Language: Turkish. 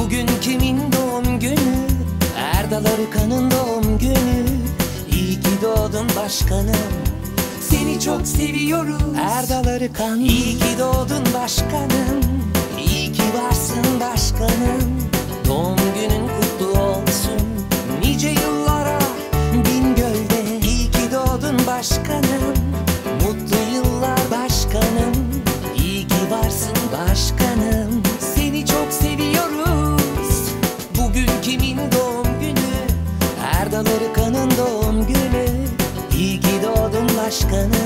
Bugün kimin doğum günü? Erdal Arıkan'ın doğum günü. İyi ki doğdun başkanım, seni çok seviyorum Erdal Arıkan. İyi ki doğdun başkanım, iyi ki varsın başkanım. Doğum günün kutlu olsun, nice yıllara Bingöl'de. İyi ki doğdun başkanım, mutlu yıllar başkanım. İyi ki varsın başkanım, seni çok seviyoruz. Bugün kimin doğum günü? Erdal Arıkan'ın doğum günü. İyi ki doğdun başkanım,